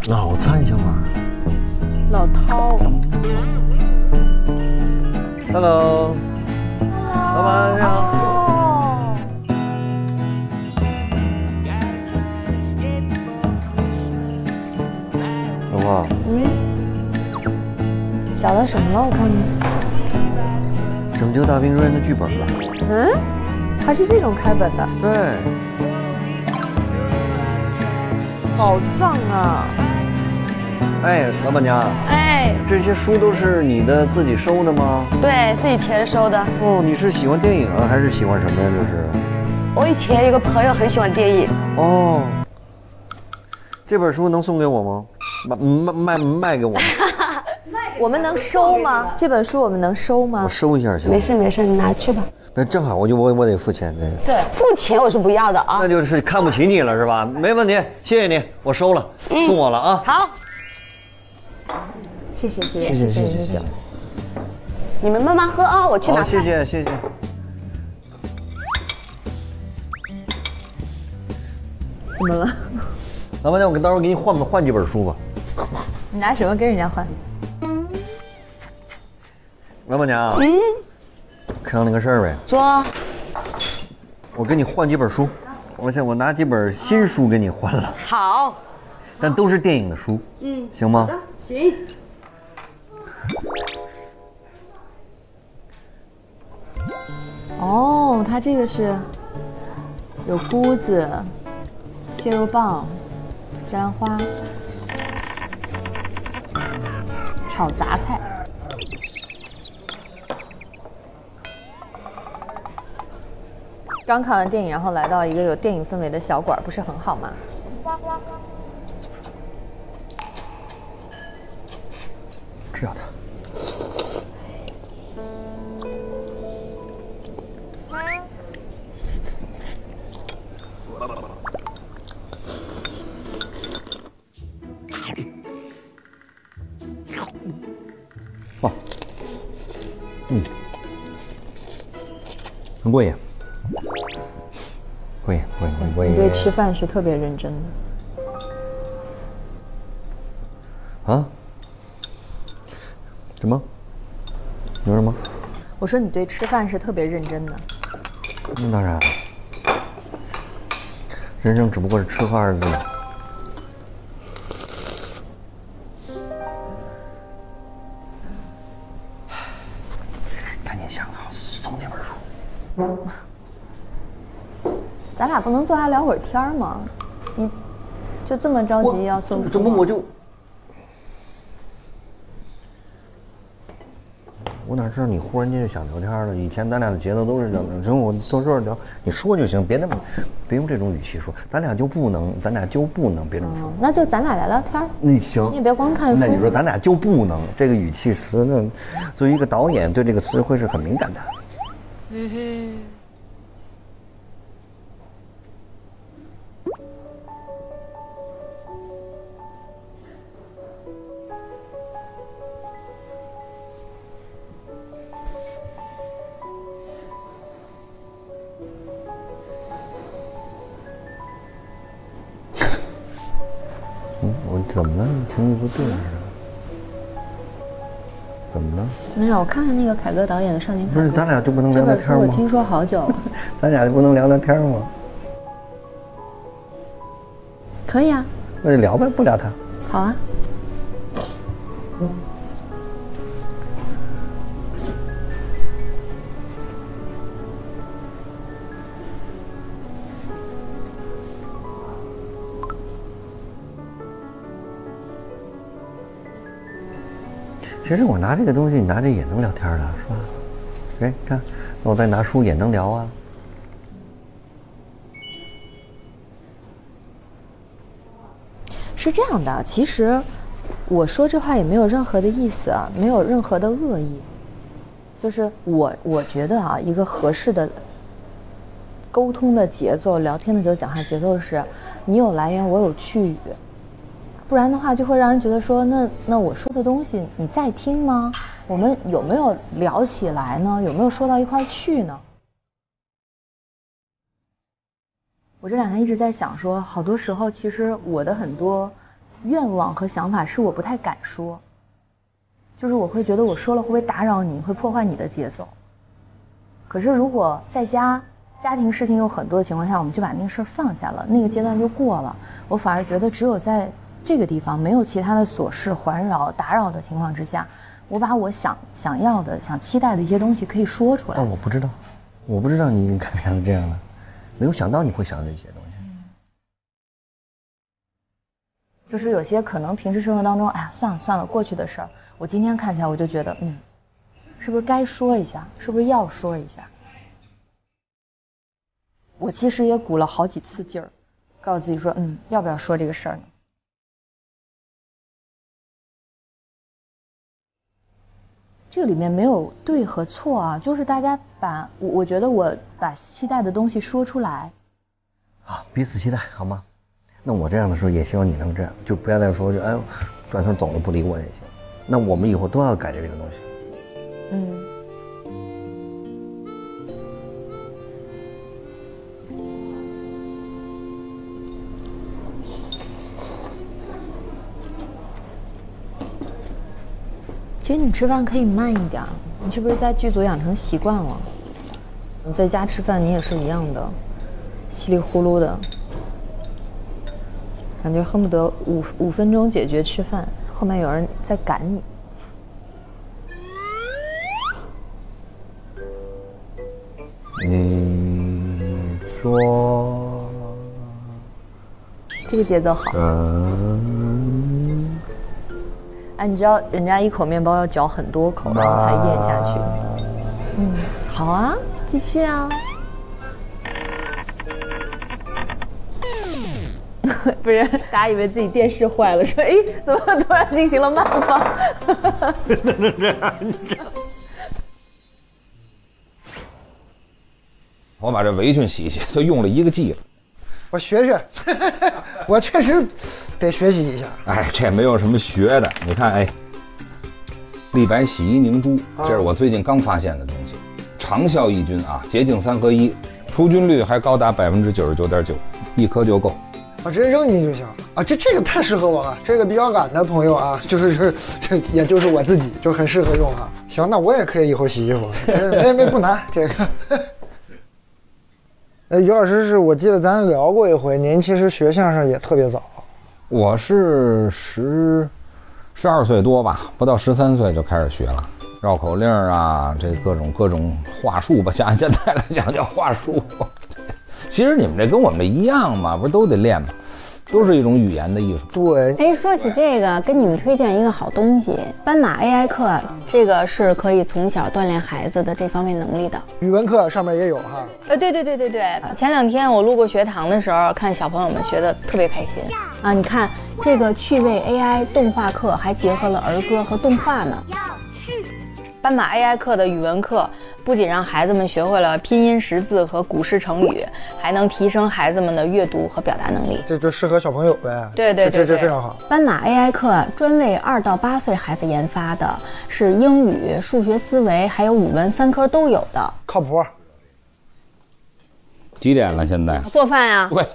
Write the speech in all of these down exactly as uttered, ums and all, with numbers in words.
脑残行吗？ 老饕。 Hello， 老板你好。老婆。 嗯。找到什么了？我看你。 拯救大兵瑞恩的剧本了。 嗯，还是这种开本的。 对。 宝藏啊！ 哎，老板娘。 哎， 这些书都是你的自己收的吗？ 对，是以前收的。 哦，你是喜欢电影啊，还是喜欢什么呀？这是。 我以前有个朋友很喜欢电影。 哦。这本书能送给我吗？卖卖卖卖给我吗？ 我们能收吗？这本书我们能收吗？ 我收一下行。 没事没事，你拿去吧。 那正好，我就我我得付钱。 对，付钱我是不要的啊。 那就是看不起你了是吧？没问题，谢谢你，我收了， 嗯、 送我了啊。 好。 谢谢谢谢谢谢谢谢谢。 你们慢慢喝啊，我去拿。 好，谢谢谢谢。 怎么了？ 老板娘，我到时候给你换换几本书吧。 你拿什么跟人家换？ 老板娘，嗯，商量个事儿呗。 说。 我给你换几本书，我想我拿几本新书给你换了。 好。 但都是电影的书，嗯，行吗？ 好的，行。 哦，它这个是有菇子、切肉棒、西兰花、炒杂菜。刚看完电影，然后来到一个有电影氛围的小馆，不是很好吗？ 吃掉它。哇，嗯，很过瘾，过瘾过瘾过瘾。 你对吃饭是特别认真的。啊？什么？你说什么？ 我说你对吃饭是特别认真的。 那当然，人生只不过是吃喝二字嘛。赶紧想好送那本书。 咱俩不能坐下聊会儿天吗？你就这么着急要送书？ 怎么我就？我哪知道你忽然间就想聊天了？以前咱俩的节奏都是这样，行，我到这儿聊，你说就行，别那么，别用这种语气说，咱俩就不能，咱俩就不能，别这么说。 嗯、那就咱俩聊聊天。 你行， 你也别光看书。 那你说咱俩就不能，这个语气词呢，作为一个导演，对这个词汇是很敏感的。嗯哼。我怎么了？你听着不对似的。怎么了？ 没有，我看看那个凯歌导演的《少年凯歌》。 不是，咱俩就不能聊聊天吗？ 我听说好久了。 咱俩就不能聊聊天吗？ 可以啊。 那就聊呗，不聊他。 好啊。嗯。 其实我拿这个东西，你拿这也能聊天的，是吧？哎，看，那我再拿书也能聊啊。 是这样的，其实我说这话也没有任何的意思啊，没有任何的恶意。就是我我觉得啊，一个合适的沟通的节奏、聊天的节奏、讲话节奏是，你有来源，我有去语。不然的话，就会让人觉得说，那那我说的东西你在听吗？我们有没有聊起来呢？有没有说到一块儿去呢？我这两天一直在想说，好多时候其实我的很多愿望和想法是我不太敢说，就是我会觉得我说了会不会打扰你，会破坏你的节奏。可是如果在家家庭事情有很多的情况下，我们就把那个事儿放下了，那个阶段就过了。我反而觉得只有在这个地方没有其他的琐事环绕打扰的情况之下，我把我想想要的、想期待的一些东西可以说出来。 但我不知道，我不知道你已经改变了这样的，没有想到你会想这些东西。 就是有些可能平时生活当中，哎呀，算了算了，过去的事儿，我今天看起来我就觉得，嗯，是不是该说一下？是不是要说一下？我其实也鼓了好几次劲儿，告诉自己说，嗯，要不要说这个事儿呢？这个里面没有对和错啊，就是大家把我我觉得我把期待的东西说出来， 啊，彼此期待，好吗？那我这样的时候也希望你能这样，就不要再说就哎，转头走了不理我也行。那我们以后都要改这个东西。 嗯。其实你吃饭可以慢一点，你是不是在剧组养成习惯了？你在家吃饭你也是一样的，稀里呼噜的。感觉恨不得五五分钟解决吃饭，后面有人在赶你。 你说这个节奏好。 嗯。 哎，你知道人家一口面包要嚼很多口，然后才咽下去。嗯，好啊，继续啊。不是，大家以为自己电视坏了，说哎，怎么突然进行了慢放？ 我把这围裙洗洗，都用了一个季了。 我学学，我确实得学习一下。 哎，这没有什么学的，你看，哎，立白洗衣凝珠，这是我最近刚发现的东西，长效抑菌啊，洁净三合一，除菌率还高达百分之九十九点九，一颗就够。 啊，直接扔进去就行啊！这这个太适合我了，这个比较懒的朋友啊，就是是这也就是我自己就很适合用啊。行，那我也可以以后洗衣服，没没不难这个。呃，于老师是我记得咱聊过一回，您其实学相声也特别早。 我是十十二岁多吧，不到十三岁就开始学了，绕口令啊，这各种各种话术吧，像现在来讲叫话术。其实你们这跟我们这一样嘛，不是都得练吗？都是一种语言的艺术。 对。 哎，说起这个，跟你们推荐一个好东西——斑马 A I 课，这个是可以从小锻炼孩子的这方面能力的。 语文课上面也有哈。 呃，对对对对对。前两天我路过学堂的时候，看小朋友们学的特别开心啊！你看这个趣味 A I 动画课还结合了儿歌和动画呢。斑马 A I 课的语文课不仅让孩子们学会了拼音识字和古诗成语，还能提升孩子们的阅读和表达能力。 这就适合小朋友呗。 对对对对， 这这非常好。 斑马 A I 课专为二到八岁孩子研发的，是英语、数学思维还有语文三科都有的， 靠谱。 几点了？现在做饭呀？ 对。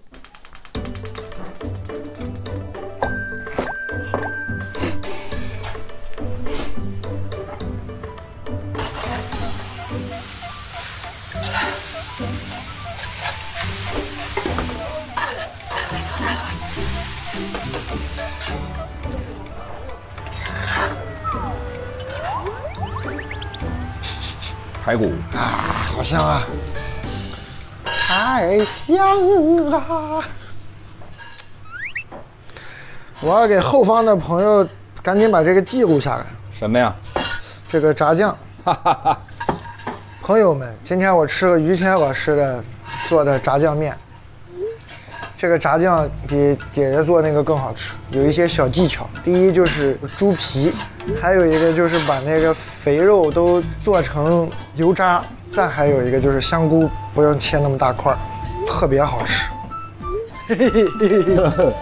排骨啊，好香啊！太香啊！我要给后方的朋友赶紧把这个记录下来。 什么呀？ 这个炸酱。朋友们，今天我吃了于谦老师的做的炸酱面。这个炸酱比姐姐做那个更好吃，有一些小技巧。第一就是猪皮，还有一个就是把那个肥肉都做成油渣，再还有一个就是香菇不用切那么大块，特别好吃。嘿嘿嘿嘿。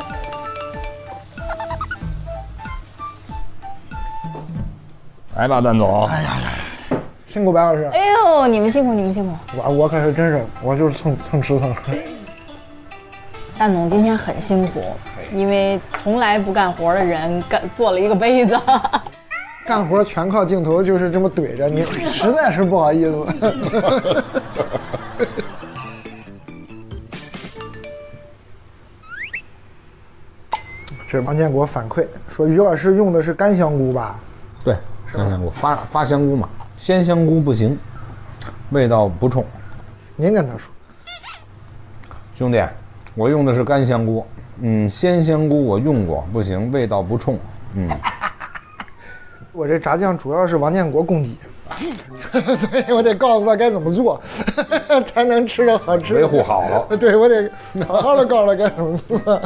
来吧，蛋总。 哎呀呀，辛苦白老师。 哎呦，你们辛苦，你们辛苦。 我我可是真是，我就是蹭蹭吃蹭喝。 蛋总今天很辛苦，因为从来不干活的人干做了一个杯子。 干活全靠镜头，就是这么怼着你，实在是不好意思。这王建国反馈说，于老师用的是干香菇吧？ 对，干香菇发发香菇嘛，鲜香菇不行，味道不冲。 您跟他说， 兄弟，我用的是干香菇，嗯，鲜香菇我用过，不行，味道不冲，嗯。 我这炸酱主要是王建国供给，所以我得告诉他该怎么做，才能吃着好吃。 维护好了， 对我得好好的告诉他该怎么做。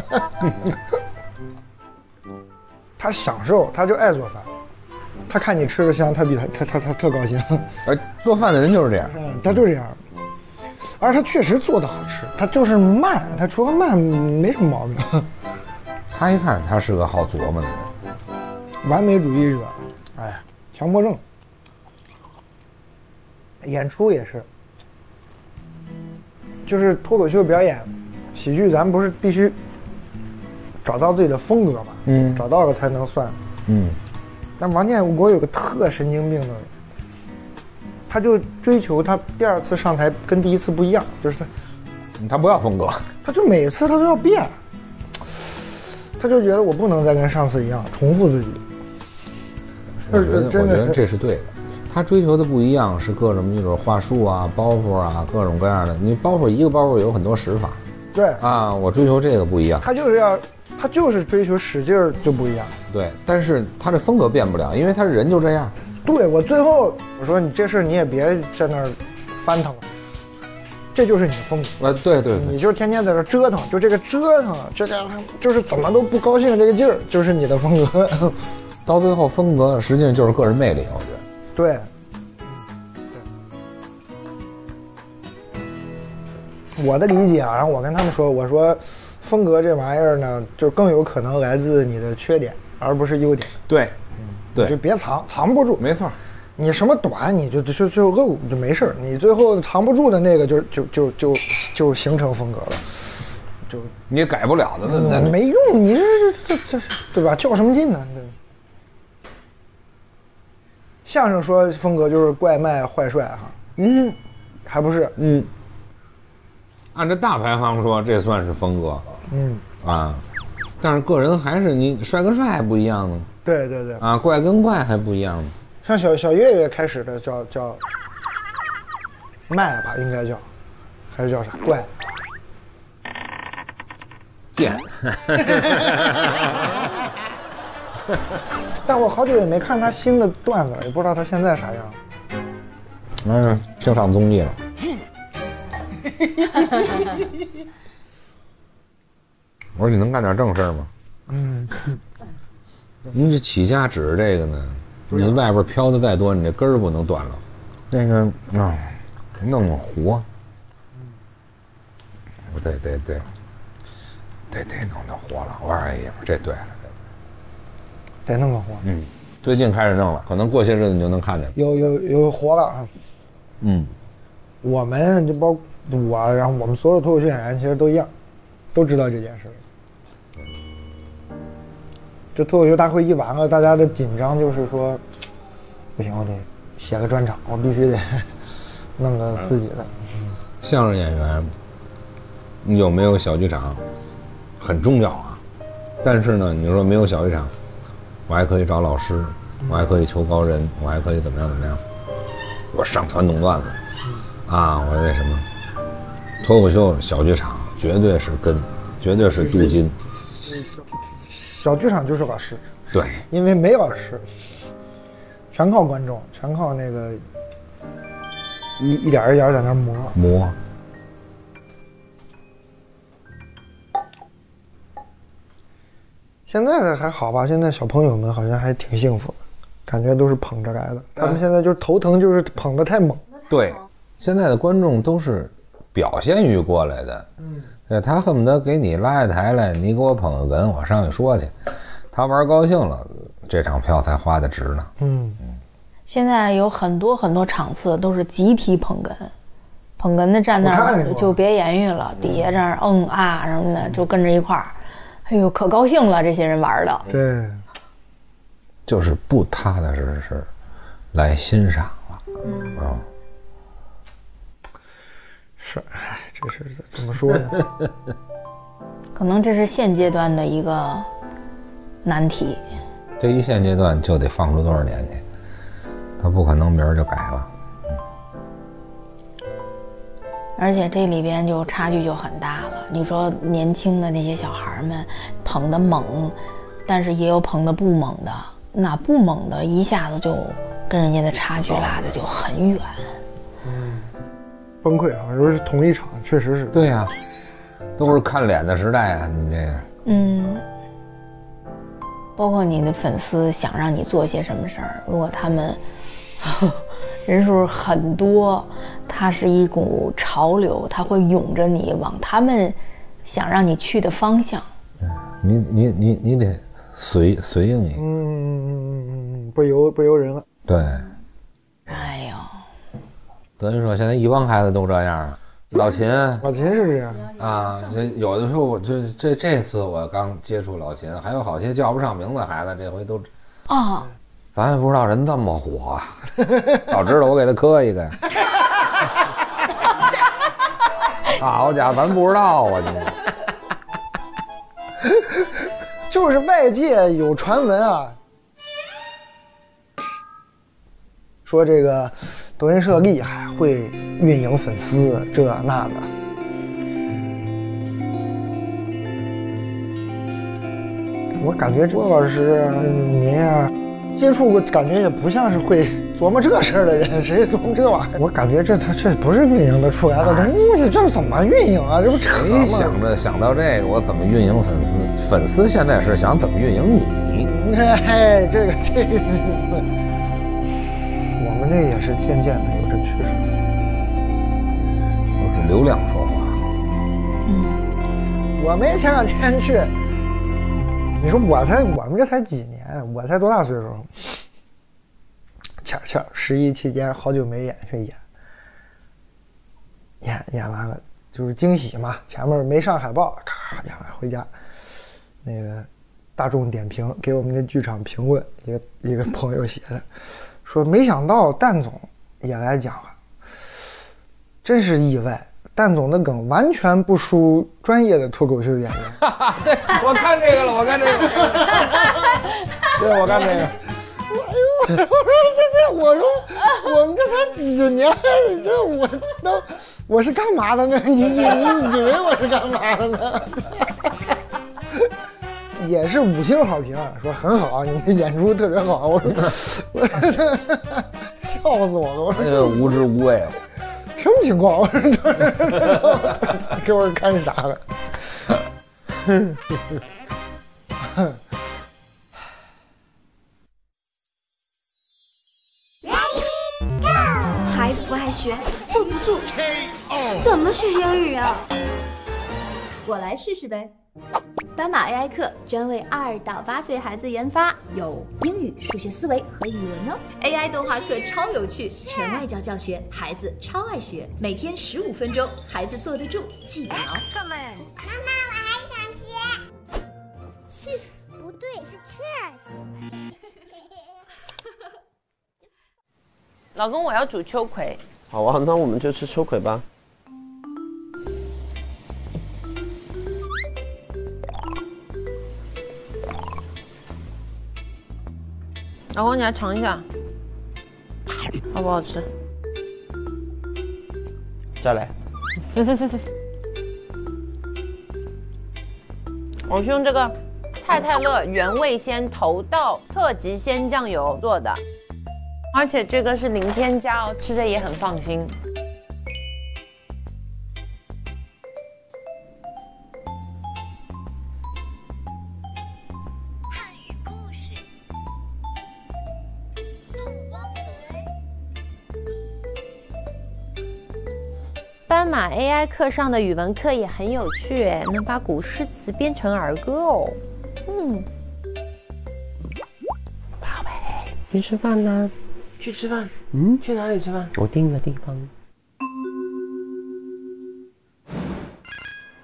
他享受，他就爱做饭，他看你吃的香，他比他他他他特高兴。 哎，做饭的人就是这样， 他就这样，而他确实做的好吃，他就是慢，他除了慢没什么毛病。 他一看他是个好琢磨的人， 完美主义者。哎呀，强迫症。演出也是，就是脱口秀表演、喜剧，咱不是必须找到自己的风格嘛？嗯，找到了才能算。嗯，但王建国有个特神经病的人，他就追求他第二次上台跟第一次不一样，就是他， 他不要风格， 他就每次他都要变，他就觉得我不能再跟上次一样重复自己。 我觉得，我觉得这是对的。他追求的不一样，是各种一种话术啊、包袱啊，各种各样的。你包袱一个包袱有很多使法。 对啊，我追求这个不一样。 他就是要，他就是追求使劲儿就不一样。 对，但是他的风格变不了，因为他人就这样。 对，我最后我说你这事你也别在那儿翻腾了，这就是你的风格。 啊，对对对， 你就天天在这折腾，就这个折腾，这个就是怎么都不高兴这个劲儿，就是你的风格。 到最后，风格实际上就是个人魅力，我觉得。 对，对。我的理解啊，然后我跟他们说，我说，风格这玩意儿呢，就更有可能来自你的缺点，而不是优点。 对， 嗯， 对， 就别藏，藏不住。 没错， 你什么短，你就就就露就没事儿，你最后藏不住的那个就就就就就形成风格了。就你也改不了的，那那没用，你这这这这对吧？较什么劲呢？对。相声说风格就是怪卖坏帅哈，嗯，还不是， 嗯，按照大排行说这算是风格， 嗯啊，但是个人还是你帅跟帅还不一样呢， 对对对， 啊，怪跟怪还不一样呢。 像小小岳岳开始的叫叫卖吧，应该叫，还是叫啥怪？ 贱。 但我好久也没看他新的段子，也不知道他现在啥样。 嗯，净上综艺了。我说你能干点正事吗？嗯。你这起家指这个呢，你外边飘的再多，你这根儿不能断了。那个啊，弄弄活。嗯。对对对。得得弄弄活了，我说哎呀，这对了。 得弄个活， 嗯，最近开始弄了，可能过些日子你就能看见。 有有有活了啊， 嗯， 我们就包括我，然后我们所有脱口秀演员其实都一样，都知道这件事。这脱口秀大会一完了，大家的紧张就是说，不行，我得写个专场，我必须得弄个自己的。 相声演员有没有小剧场很重要啊，但是呢，你说没有小剧场。我还可以找老师，我还可以求高人，我还可以怎么样怎么样，我上传弄段子，啊，我这什么，脱口秀小剧场绝对是根，绝对是镀金。 小剧场就是老师， 对， 因为没老师，全靠观众，全靠那个一一点一点在那磨磨。 现在的还好吧，现在小朋友们好像还挺幸福的，感觉都是捧着来的。他们现在就是头疼，就是捧得太猛。 对，现在的观众都是表现欲过来的，嗯，对，他恨不得给你拉下台来，你给我捧个哏，我上去说去，他玩高兴了，这场票才花的值呢。嗯嗯，现在有很多很多场次都是集体捧哏， 捧哏的站那儿就别言语了，底下这儿嗯啊什么的就跟着一块儿，哎呦可高兴了，这些人玩的。 对， 就是不踏踏实实来欣赏了。嗯。哦、 是，哎，这是怎么说呢？ 可能这是现阶段的一个难题。 这一现阶段就得放出多少年去？他不可能明儿就改了。 而且这里边就差距就很大了。你说年轻的那些小孩们捧得猛，但是也有捧得不猛的，那不猛的一下子就跟人家的差距拉的就很远。 嗯，崩溃啊！如果是同一场，确实是。 对呀、啊，都是看脸的时代啊！你这个， 嗯，包括你的粉丝想让你做些什么事儿，如果他们呵呵人数很多，它是一股潮流，它会涌着你往他们想让你去的方向。 你你你你得随随应一个， 嗯嗯嗯嗯，不由不由人了。 对。 哎呦， 等于说现在一帮孩子都这样啊。老秦， 老秦是这样啊，这有的时候我这这这次我刚接触老秦，还有好些叫不上名字的孩子，这回都啊。 咱也不知道人这么火啊，早知道我给他磕一个呀。好家伙，咱不知道啊你。 就是外界有传闻啊，说这个德云社厉害，会运营粉丝这那的。我感觉郭老师您啊。接触过，感觉也不像是会琢磨这事儿的人，谁琢磨这玩意儿？我感觉这他这不是运营的出来的东西，这怎么运营啊？这不扯吗？ 想着想到这个，我怎么运营粉丝？粉丝现在是想怎么运营你？ 嘿，这个这个，我们这也是渐渐的有这趋势， 都是流量说话。 嗯，我们前两天去。你说我才我们这才几年，我才多大岁数？恰恰十一期间好久没演去演，演演完了就是惊喜嘛，前面没上海报，咔演完回家，那个大众点评给我们的剧场评论，一个一个朋友写的，说没想到蛋总也来讲了，真是意外。蛋总的梗完全不输专业的脱口秀演员。 对，我看这个了，我看这个。对，我看这个。 哎呦，我说这这，我说我们这才几年，这我都我是干嘛的呢？你你你以为我是干嘛的呢？也是五星好评，说很好，你们演出特别好。我说，我笑死我了！我说这无知无畏。 什么情况？我说这给我看傻了。 孩子不爱学，坐不住，怎么学英语啊？我来试试呗。斑马 A I 课专为二到八岁孩子研发，有英语、数学思维和语文哦。A I 动画课超有趣，全外教教学，孩子超爱学。每天十五分钟，孩子坐得住，记得牢。 妈妈，我还想学。 气死！ 不对，是 cheers。 老公，我要煮秋葵。 好啊，那我们就吃秋葵吧。 老公，你来尝一下，好不好吃？ 再来。 我是用这个太太乐原味鲜头道特级鲜酱油做的，而且这个是零添加哦，吃着也很放心。斑马 A I 课上的语文课也很有趣，能把古诗词编成儿歌哦。嗯， 宝贝，去吃饭呢？ 去吃饭。 嗯， 去哪里吃饭？ 我订了地方。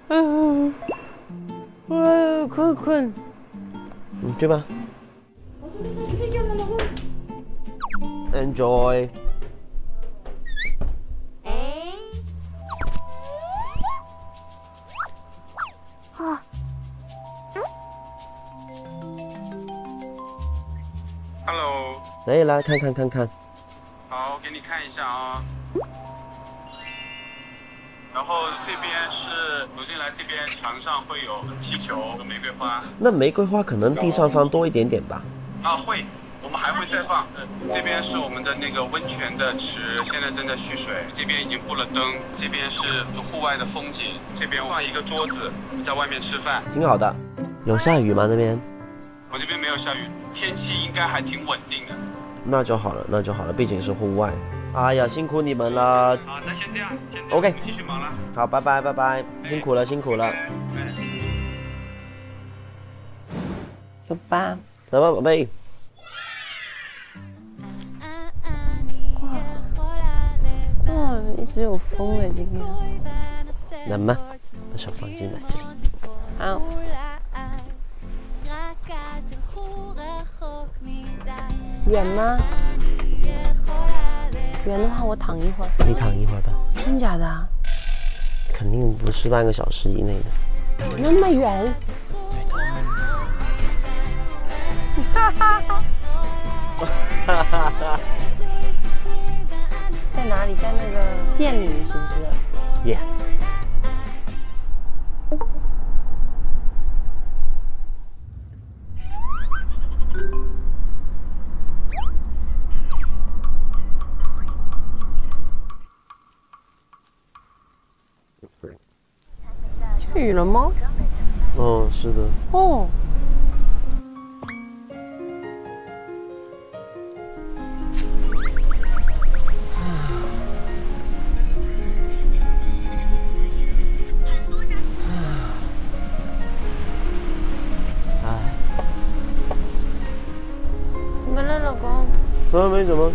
嗯，我困困。 你去吧。Enjoy。 啊。 Hello， 来来看看看看。 好，我给你看一下啊。然后这边是走进来，这边墙上会有气球和玫瑰花。 那玫瑰花可能地上放多一点点吧。 啊，会，我们还会再放。这边是我们的那个温泉的池，现在正在蓄水。这边已经布了灯，这边是户外的风景。这边放一个桌子，在外面吃饭。 挺好的。有下雨吗那边？ 我这边没有下雨，天气应该还挺稳定的。 那就好了，那就好了，毕竟是户外。哎呀，辛苦你们了。 好，那先这样。先这样 OK， 继续忙了。 好，拜拜拜拜，辛苦了辛苦了。 走吧。 走吧，宝贝。 哇，哇，一直有风哎，这边。 冷吗？把手放进来这里。 好。 远吗？远的话，我躺一会儿。 你躺一会儿吧。 真假的？ 肯定不是半个小时以内的。 那么远？哈哈哈！哈哈哈！在哪里？在那个县里，是不是？ 耶。 下雨了吗？ 哦，是的。 哦。 哎。 怎么了，老公？ 啊，没什么。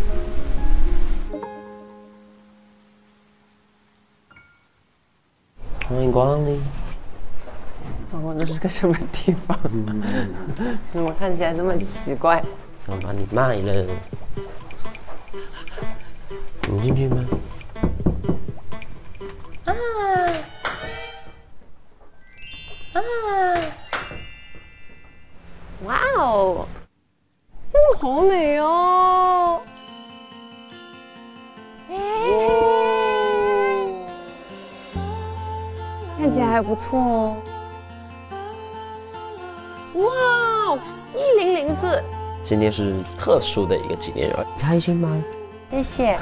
欢迎光临。 我这是个什么地方？怎么看起来这么奇怪？ 我把你卖了。你进去吗？ 啊啊！哇哦，真的好美哦！看起来还不错哦。哇，一零零四， 今天是特殊的一个纪念日，开心吗？ 谢谢。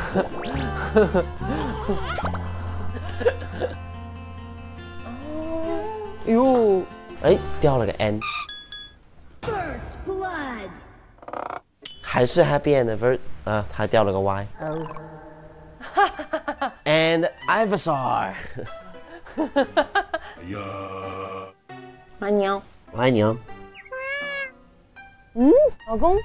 哟，哎，掉了个 N。还是 Happy Anniversary 啊，他掉了个 Y。And Ivysaur。 爱你哦。 我爱你哦。 嗯，老公。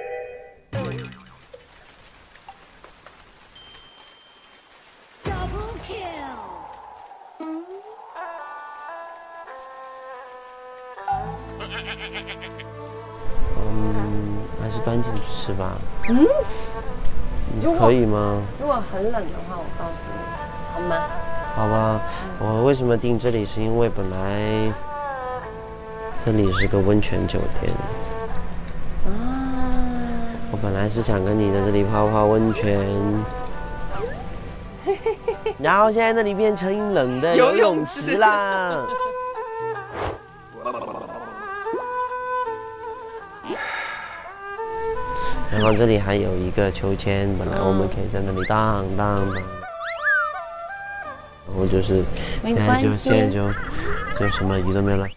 嗯，还是端进去吃吧。 嗯， 你可以吗？ 如果很冷的话，我告诉你，好吗？ 好吧，我为什么订这里？是因为本来这里是个温泉酒店。啊。我本来是想跟你在这里泡泡温泉，然后现在那里变成冷的游泳池啦。然后这里还有一个秋千，本来我们可以在那里荡荡荡。然后就是现在就现在就就什么鱼都没有了。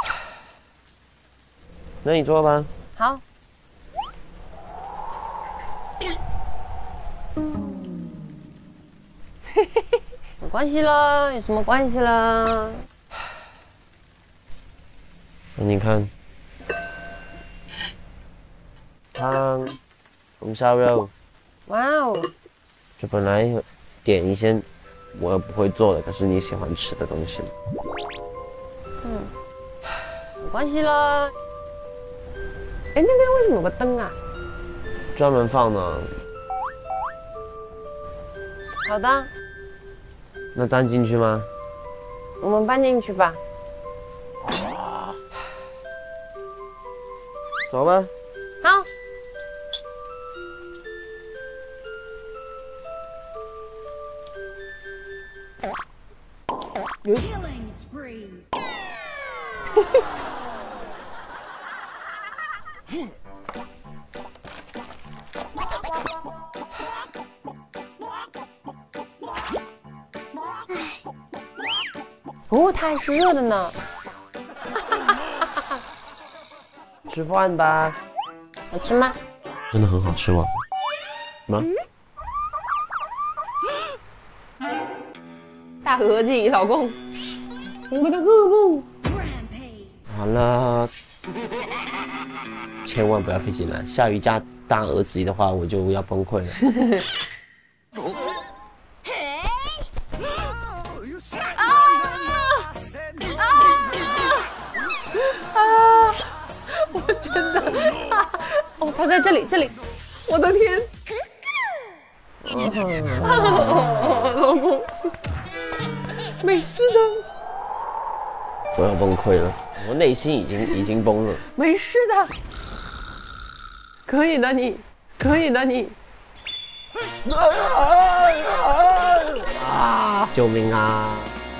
那你坐吧。 好。没关系了，有什么关系了？ 那你看。汤，红烧肉。 哇哦！ 就本来点一些我不会做的，可是你喜欢吃的东西。 关系了。哎，那边为什么有个灯啊？ 专门放的。 好的， 那搬进去吗？ 我们搬进去吧。 走吧。 好。哦，它还是热的呢。 吃饭吧。 好吃吗？ 真的很好吃吗？什么？ 大合计，老公，我们的噩梦。 好了，千万不要飞进来。下雨加大儿子的话，我就要崩溃了。 啊！我真的，哦，他在这里，这里，我的天！老公，没事的。 我要崩溃了，我内心已经已经崩了。 没事的，可以的，你，可以的，你。 啊！救命啊！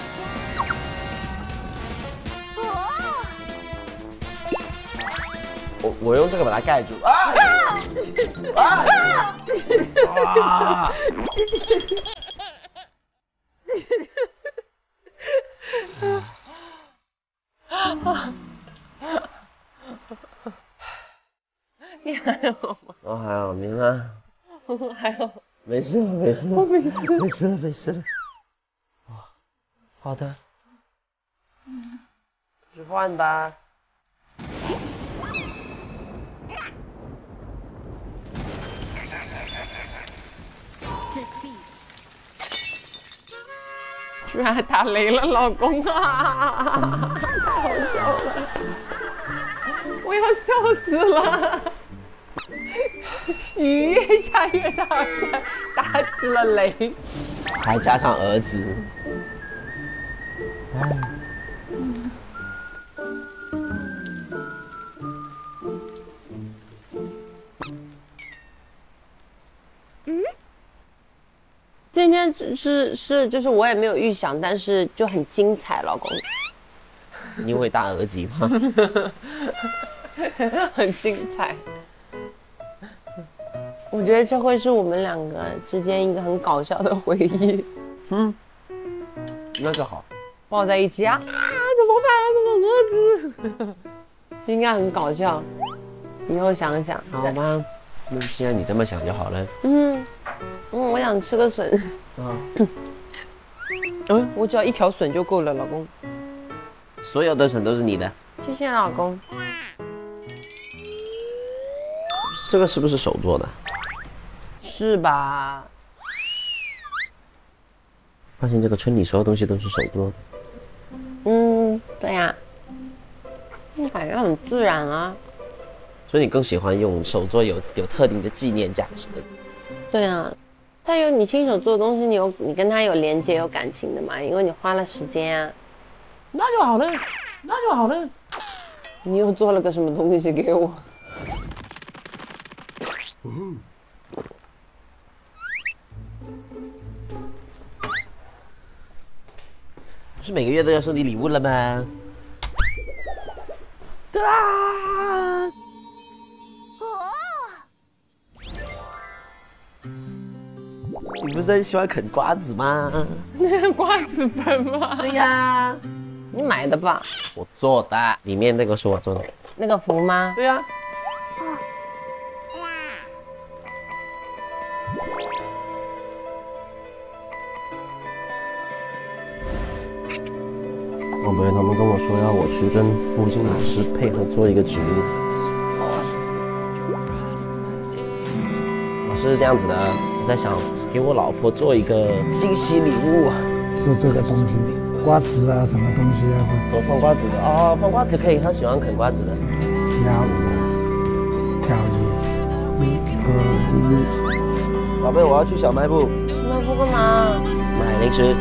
我我用这个把它盖住啊！啊！啊！ 你还好吗？ 我还好，明啊。 我还好。 没事了，没事了， 我没事， 没事了，没事了。哦，好的。嗯，吃饭吧。 居然还打雷了，老公啊！太好笑了，我要笑死了。雨越下越大，打起了雷， 还加上儿子。 嗯，今天是是就是我也没有预想，但是就很精彩，老公。 因为大儿子吗？ 很精彩。我觉得这会是我们两个之间一个很搞笑的回忆。 嗯，那就好。 抱在一起啊，啊怎么办啊？这个儿子，应该很搞笑。以后想想， 好吧。那既然你这么想就好了。 嗯，嗯，我想吃个笋。啊。嗯，我只要一条笋就够了，老公。 所有的笋都是你的。 谢谢老公。 这个是不是手做的？ 是吧？ 发现这个村里所有东西都是手做的。 嗯，对呀、啊，感觉很自然啊。 所以你更喜欢用手做有有特定的纪念价值的。 对啊，它有你亲手做的东西，你有你跟它有连接、有感情的嘛，因为你花了时间啊。 那就好了，那就好了。 你又做了个什么东西给我？ 不是每个月都要送你礼物了吗？对啦！你不是很喜欢啃瓜子吗？ 瓜子粉吗？ 对呀， 你买的吧？ 我做的，里面那个是我做的。 那个符吗？ 对呀。我朋友他们跟我说要我去跟木镜老师配合做一个植物。老师是这样子的，我在想给我老婆做一个惊喜礼物。 做这个东西。 瓜子啊，什么东西啊？ 我放瓜子的哦，放瓜子可以，他喜欢啃瓜子的。 跳舞，跳一，一二一。 宝贝，我要去小卖部。 小卖部干嘛？ 买零食。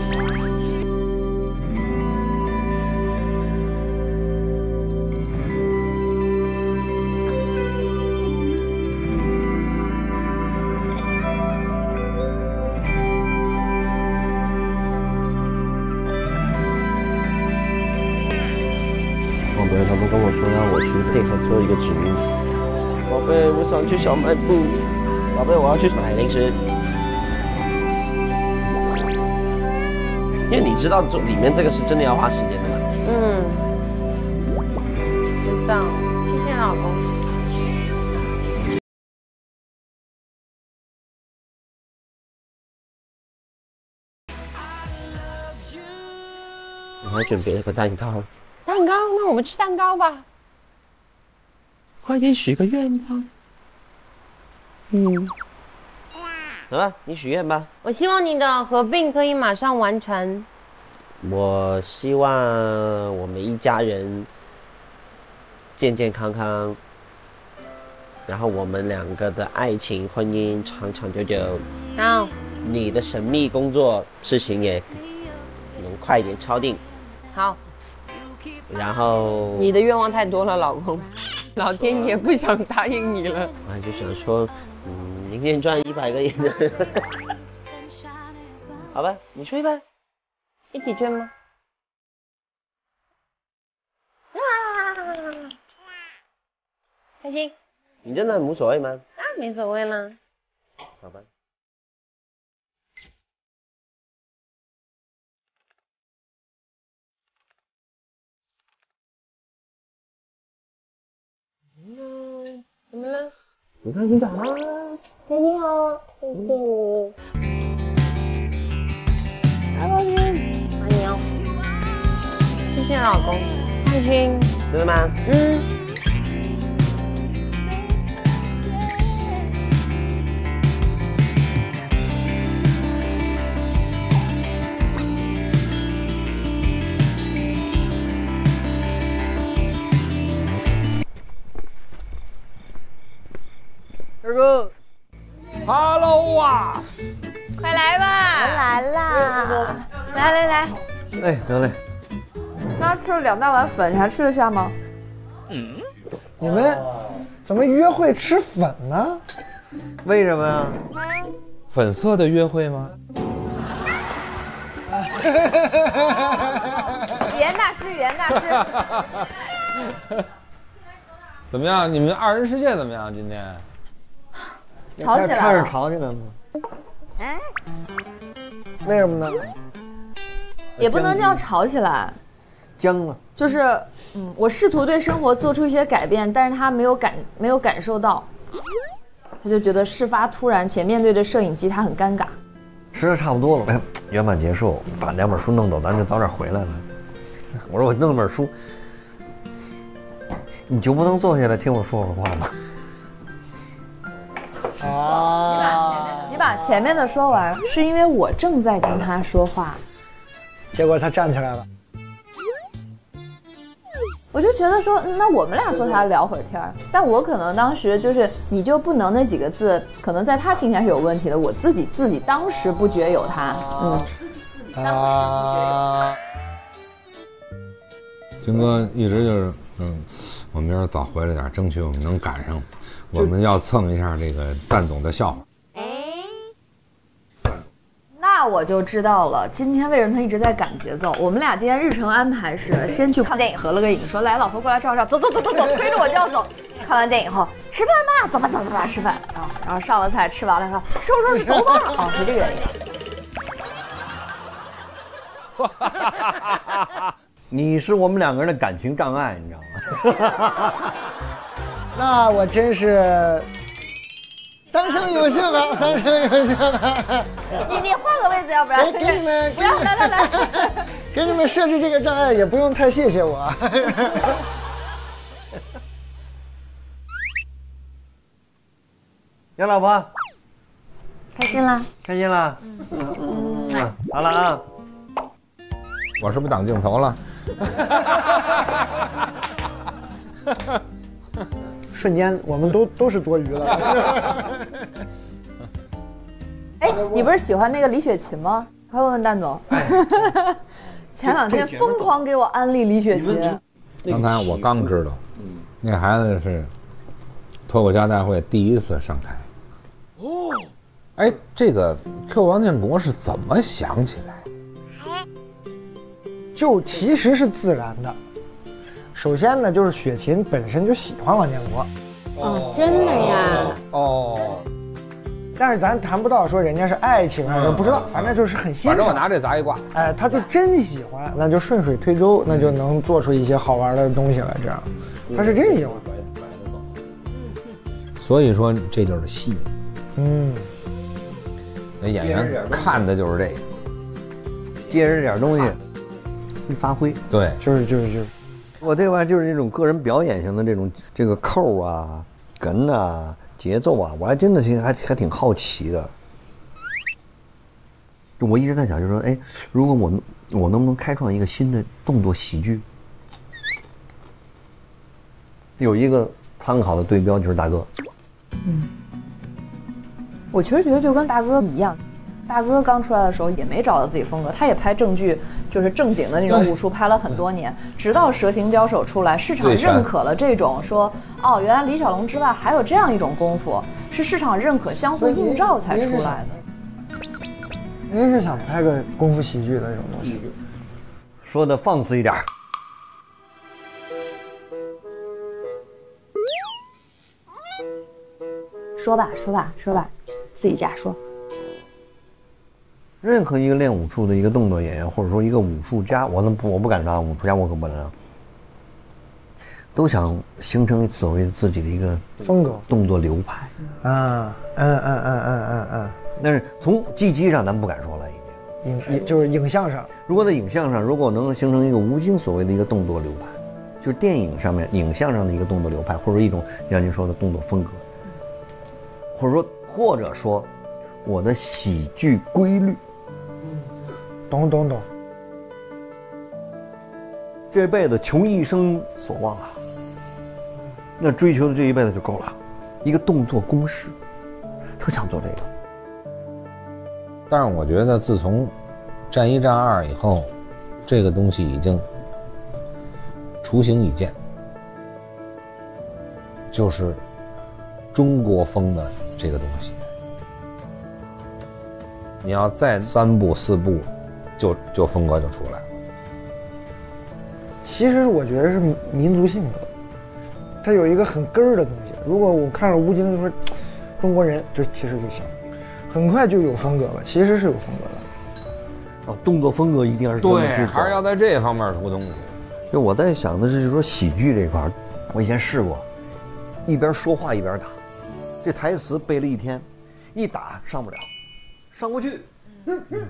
宝贝，他们跟我说让我去配合做一个指令。 宝贝，我想去小卖部。宝贝，我要去买零食。因为你知道做里面这个是真的要花时间的嘛。 嗯，知道，谢谢老公。 我还准备了个蛋糕。 蛋糕？那我们吃蛋糕吧。 快点许个愿吧。嗯。好吧，你许愿吧。 我希望你的合并可以马上完成。 我希望我们一家人健健康康，然后我们两个的爱情婚姻长长久久。 好。 你的神秘工作事情也能快一点敲定。 好。 然后你的愿望太多了，老公，老天爷不想答应你了。 我就想说，嗯，明年赚一百个亿的，好吧，你吹吧， 一起吹吗？啊，开心？ 你真的很无所谓吗？ 啊，没所谓啦。 好吧。 嗯，怎么了？ 你开心就好。 开心哦，谢谢你。I love you，爱你哦。谢谢老公，开心。 真的吗？ 嗯。 二哥 ，Hello 啊， 快来吧！ 来啦！来来来， 哎，得嘞。 刚刚吃了两大碗粉，你还吃得下吗？ 嗯，你们怎么约会吃粉呢？ 为什么呀？ 粉色的约会吗？ 语言大师，语言大师。 怎么样？你们二人世界怎么样？今天吵起来了。 开始吵起来了吗？ 为什么呢？ 也不能这样吵起来。 僵了。就是， 嗯，我试图对生活做出一些改变，但是他没有感没有感受到，他就觉得事发突然，且面对着摄影机，他很尴尬。 吃的差不多了，哎，圆满结束，把两本书弄走，咱就早点回来了。我说我弄本书，你就不能坐下来听我说会儿话吗？ 啊！你把前面的你把前面的说完，是因为我正在跟他说话， 结果他站起来了。 我就觉得说，那我们俩坐下来聊会儿天儿，但我可能当时就是你就不能那几个字，可能在他听起来是有问题的，我自己自己当时不觉有他，嗯， 啊。军哥一直就是，嗯，我明儿早回来点，争取我们能赶上。我们要蹭一下这个蛋总的笑话。 那我就知道了，今天为什么他一直在赶节奏。我们俩今天日程安排是先去看电影，合了个影，说来老婆过来照照，走走走走走，推着我就要走。看完电影后吃饭吧，走吧走吧走吧吃饭啊，然后上了菜吃完了说收拾收拾走吧，哦是这个原因。你是我们两个人的感情障碍，你知道吗？ 那我真是三生有幸了，三生有幸了。 你你换个位子，要不然给给你们不要来来来， 给你们设置这个障碍，也不用太谢谢我。 杨老婆， 开心啦？ 开心啦？嗯嗯嗯，好了啊。 我是不是挡镜头了？ 瞬间我们都都是多余了。 哎，你不是喜欢那个李雪琴吗？快问问蛋总。前两天疯狂给我安利李雪琴。 刚才我刚知道，那孩子是脱口秀大会第一次上台。哦，哎，这个 Q 王建国是怎么想起来？ 就其实是自然的。首先呢，就是雪琴本身就喜欢王建国。 哦，真的呀？ 哦。 但是咱谈不到说人家是爱情还是不知道，反正就是很欣赏。 反正我拿这砸一挂， 哎，他就真喜欢，那就顺水推舟，那就能做出一些好玩的东西来。这样，他是真喜欢。 所以说这就是戏。 嗯， 那演员看的就是这个， 接着这点东西一发挥。 对， 就是就是就是， 我这玩意就是这种个人表演型的这种这个扣啊、梗啊。节奏啊，我还真的其实还还挺好奇的。就我一直在想，就是说，哎，如果我我能不能开创一个新的动作喜剧？有一个参考的对标就是大哥。 嗯，我其实觉得就跟大哥一样，大哥刚出来的时候也没找到自己风格，他也拍正剧，就是正经的那种武术，拍了很多年，直到《蛇形镖手》出来，市场认可了这种说，哦，原来李小龙之外还有这样一种功夫，是市场认可、相互映照才出来的。 您是想拍个功夫喜剧的这种东西？ 说的放肆一点。 说吧，说吧，说吧，自己家说。 任何一个练武术的一个动作演员，或者说一个武术家，我能不我不敢当武术家，我可不能，都想形成所谓自己的一个风格、 动作流派。 啊，嗯嗯嗯嗯嗯嗯。 但是从技击上，咱不敢说了，已经影就是影像上。 如果在影像上，如果能形成一个吴京所谓的一个动作流派，就是电影上面影像上的一个动作流派，或者一种像您说的动作风格，或者说或者说我的喜剧规律。 懂懂懂， 这辈子穷一生所望啊，那追求的这一辈子就够了，一个动作公式，特想做这个。 但是我觉得自从战一战二以后，这个东西已经雏形已见，就是中国风的这个东西。你要再三步四步。就就风格就出来了。 其实我觉得是民族性格，它有一个很根儿的东西。如果我看了吴京就说中国人，就其实就行，很快就有风格了。其实是有风格的。 哦，动作风格一定要是对，还是要在这方面出东西。 就我在想的是，就是说喜剧这块，我以前试过，一边说话一边打，这台词背了一天，一打上不了，上不去。嗯嗯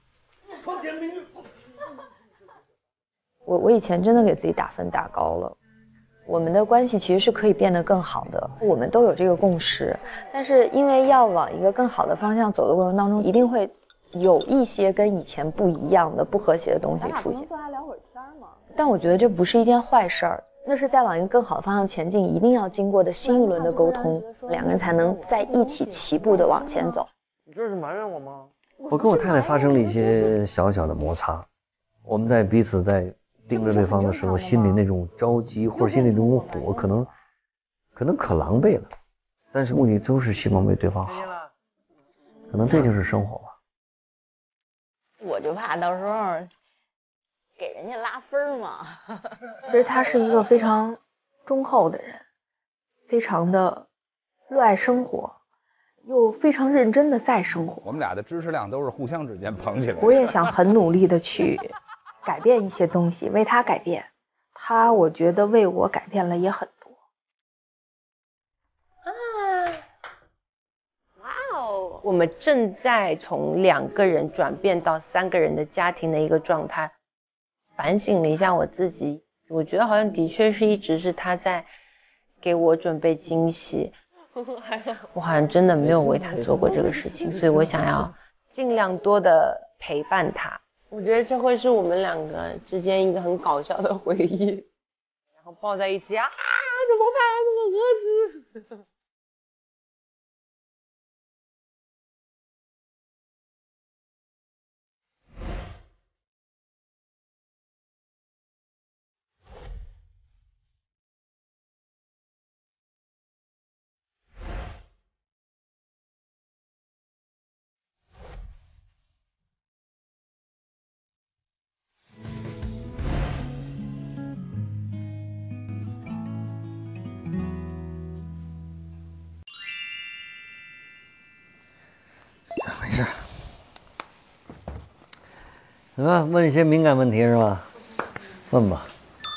我我以前真的给自己打分打高了，我们的关系其实是可以变得更好的，我们都有这个共识，但是因为要往一个更好的方向走的过程当中，一定会有一些跟以前不一样的不和谐的东西出现。坐下聊会儿天吗？但我觉得这不是一件坏事儿，那是在往一个更好的方向前进，一定要经过的新一轮的沟通，两个人才能在一起齐步的往前走。 你这是埋怨我吗？ 我跟我太太发生了一些小小的摩擦，我们在彼此在盯着对方的时候，心里那种着急或者心里那种火，可能可能可狼狈了，但是目的都是希望为对方好，可能这就是生活吧。 我就怕到时候给人家拉分嘛。 其实他是一个非常忠厚的人，非常的热爱生活，又非常认真的在生活。 我们俩的知识量都是互相之间捧起来的。 我也想很努力的去改变一些东西，为他改变。他我觉得为我改变了也很多。 啊，哇哦！我们正在从两个人转变到三个人的家庭的一个状态。反省了一下我自己，我觉得好像的确是一直是他在给我准备惊喜。我好像真的没有为他做过这个事情，所以我想要尽量多的陪伴他， 我觉得这会是我们两个之间一个很搞笑的回忆，然后抱在一起啊，怎么办？怎么儿子？ 没事，怎么问一些敏感问题是吧？问吧。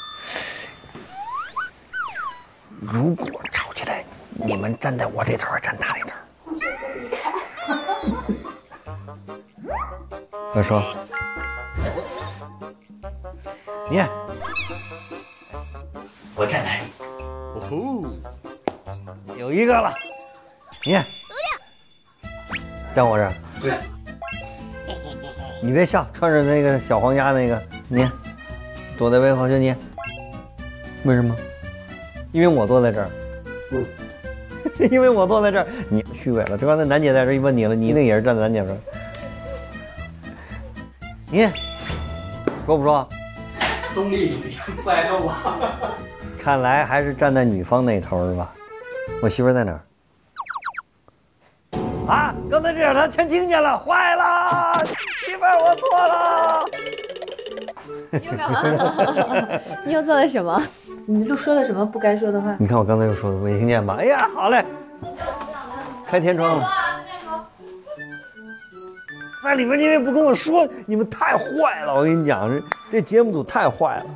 如果吵起来，你们站在我这头，站他那头。快说。你看，我站哪里？哦吼，有一个了。你看。站我这儿，对，你别笑，穿着那个小黄鸭那个，你躲在背后，就你，为什么？因为我坐在这儿，嗯，因为我坐在这儿，你虚伪了。就刚才楠姐在这儿一问你了，你那也是站在楠姐这儿，你说不说？ 中立主义不挨揍吧？ 看来还是站在女方那头是吧？我媳妇在哪儿？啊！刚才这样他全听见了，坏了！媳妇儿，我错了。 你又干嘛了？你又做了什么？你又说了什么不该说的话？ 你看我刚才又说的，没听见吧？哎呀，好嘞，开天窗了。在里面因为不跟我说，你们太坏了！我跟你讲，这这节目组太坏了。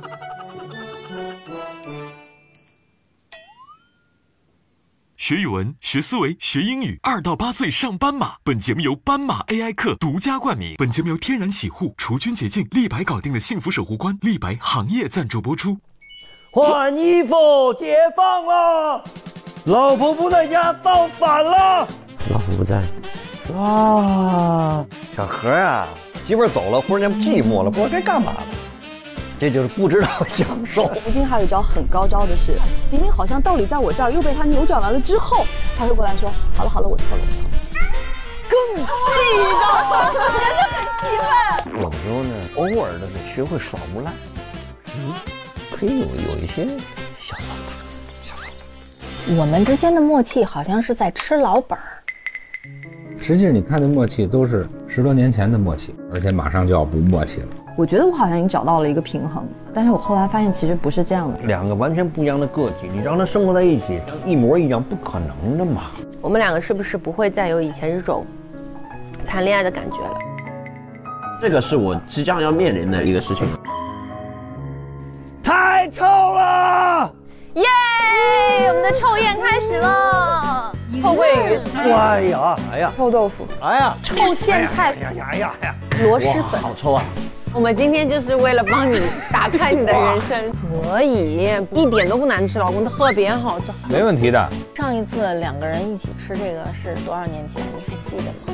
学语文、学思维、学英语，二到八岁上斑马。本节目由斑马 A I 课独家冠名。本节目由天然洗护、除菌洁净、立白搞定的幸福守护官立白行业赞助播出。 换衣服，解放了！老婆不在家，造反了！ 老婆不在。 啊，小何啊，媳妇儿走了，忽然间寂寞了，不知道该干嘛了。这就是不知道享受。 吴京还有一招很高招的是，明明好像道理在我这儿，又被他扭转完了之后，他会过来说：“好了好了，我错了，我错了。”更气，你知道吗？真的很气愤。 有的时候呢，偶尔的得学会耍无赖，嗯，可以有有一些小方法。小方法。 我们之间的默契好像是在吃老本儿。 实际上，你看的默契都是十多年前的默契，而且马上就要不默契了。 我觉得我好像已经找到了一个平衡，但是我后来发现其实不是这样的。 两个完全不一样的个体，你让他生活在一起，一模一样，不可能的嘛。 我们两个是不是不会再有以前这种谈恋爱的感觉了？ 这个是我即将要面临的一个事情。 太臭了！ 耶！我们的臭宴开始了。 臭鳜鱼， 哎呀，哎呀， 臭豆腐， 哎呀， 臭苋菜， 哎呀呀呀呀， 螺蛳粉， 好臭啊！ 我们今天就是为了帮你打开你的人生，可以，一点都不难吃，老公特别好吃， 没问题的。 上一次两个人一起吃这个是多少年前？你还记得吗？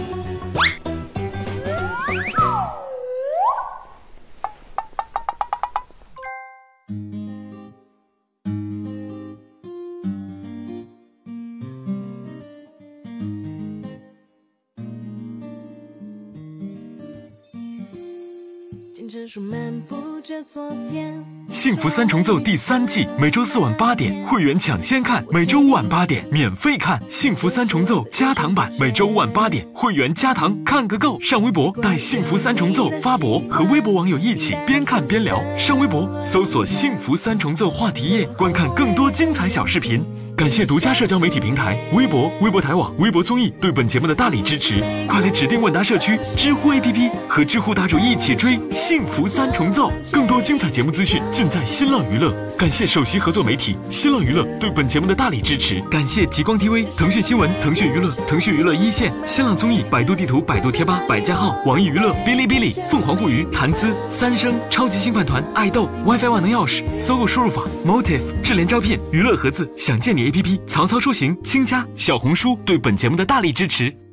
幸福三重奏第三季，每周四晚八点，会员抢先看；每周五晚八点，免费看。幸福三重奏加糖版，每周五晚八点，会员加糖看个够。上微博带幸福三重奏发博，和微博网友一起边看边聊。上微博搜索幸福三重奏话题页，观看更多精彩小视频。感谢独家社交媒体平台微博、微博台网、微博综艺对本节目的大力支持，快来指定问答社区、知乎 A P P 和知乎答主一起追幸福三重奏，更多精彩节目资讯尽在新浪娱乐。感谢首席合作媒体新浪娱乐对本节目的大力支持，感谢极光 T V、腾讯新闻、腾讯娱乐、腾讯娱乐一线、新浪综艺、百度地图、百度贴吧、百家号、网易娱乐、哔哩哔哩、凤凰互娱、谈资、三生、超级星饭团、爱豆、WiFi 万能钥匙、搜狗输入法、Motive、智联招聘、娱乐盒子、想见你 A P P、曹操出行、亲家、小红书对本节目的大力支持。